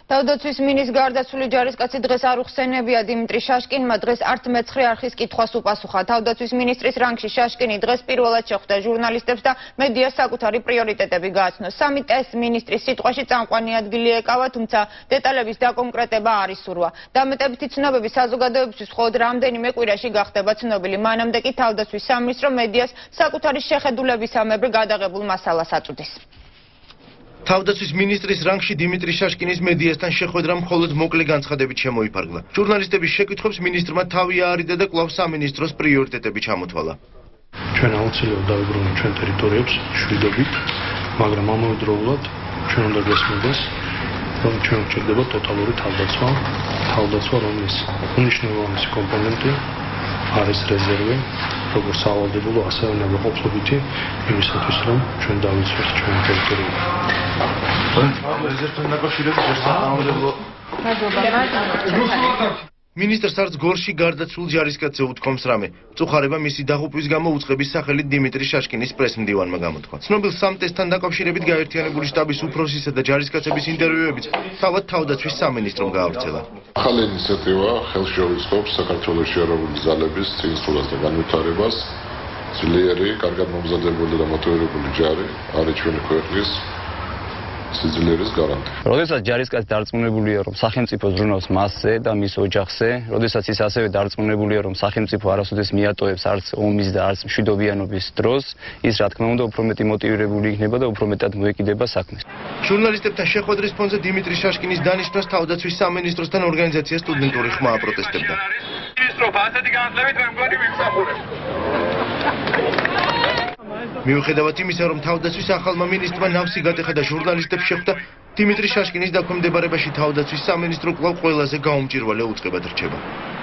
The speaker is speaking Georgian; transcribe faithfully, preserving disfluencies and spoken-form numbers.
თავდაცვის მინისტრის გარდაცვლილი ჯარისკაცი დღეს არ უხსენებია. დიმიტრი შაშკინმა დღეს არც მეცხრე არხის კითხვას უპასუხა. თავდაცვის მინისტრის რანგში შაშკინი დღეს პირველად შეხვდა ჟურნალისტებს და მედიას საკუთარი პრიორიტეტები გააცნო. სამი ტესტ მინისტრის სიტყვაში წამყვანი ადგილი ეკავა, თუმცა დეტალების დაკონკრეტება არ ისურვა. დამეტებითი ცნობები საზოგადოებისთვის მხოლოდ რამდენიმე კვირაში გახდება ცნობილი. მანამდე კი თავდაცვის სამინისტრო მედიას საკუთარი შეხედულებისამებრ გადაღებულ მასალას აწვდის. თავდაცვის მინისტრის რანგში დიმიტრი შაშკინის მედიასთან შეხვედრა მხოლოდ მოკლე განცხადებით შემოიფარგლა. ჟურნალისტების შეკითხვებს მინისტრმა თავი აარიდა და კვლავ სამინისტროს პრიორიტეტები ჩამოთვალა. ჩვენ აუცილებლად დავიბრუნოთ ჩვენ ტერიტორიებს შვიდობით, მაგრამ ამავდროულად ჩვენ უნდა გესმოდეს, რომ ჩვენ გვჭირდება ტოტალური თავდაცვა, თავდაცვა, რომლის უმნიშვნელოვანესი კომპონენტი არის რეზერვი, როგორც სავალდებულო, ასევე ნებაყოფლობითი იმისათვის, რომ ჩვენ დავიცვათ ჩვენი ტერიტორიები. რეზერვთან დაკავშირებით შესაძლებლო მინისტრს არც გორში გარდაცვლილ ჯარისკაცზე უთქვამს რამე. წუხარება მისი დაღუპვის გამო უწყების სახელით დიმიტრი შაშკინის პრესმდივანმა გამოთქვა. ცნობილ სამ ტესტთან დაკავშირებით გაერთიანებული შტაბის უფროსისა და ჯარისკაცების ინტერვიუებიც თავად თავდაცვის სამინისტრომ გაავრცელა. ახალი ინიციატივა ხელს შეუწყობს საქართველოს შეეროვნული ძალების წინსვლას და განვითარებას. ძლიერი, კარგად მომზადებული და მოტივირებული ჯარი არის ჩვენი ქვეყნის სიძლიერის გარანტი. როდესაც ჯარისკაცი დარწმუნებულია, რომ სახელმწიფო ზრუნავს მასზე და მის ოჯახზე, როდესაც ის ასევე დარწმუნებულია, რომ სახელმწიფო არასოდეს მიატოვებს არც ომის და არც მშვიდობიანობის დროს, ის რა თქმა უნდა უფრო მეტი მოტივირებული იქნება და უფრო მეტად მოეკიდება საქმეს. ჟურნალისტებთან შეხვედრის ფონზე დიმიტრი შაშკინის დანიშვნას თავდაცვის სამინისტროსთან ორგანიზაცია სტუდენტური ხმა აპროტესტებდა. მიუხედავად იმისა, რომ თავდაცვის ახალმა მინისტრმა ნავსი გატეხა და ჟურნალისტებს შეხვდა, დიმიტრი შაშკინის დაქვემდებარებაში თავდაცვის სამინისტრო კვლავ ყველაზე გაუმჭირვალე უწყებად რჩება.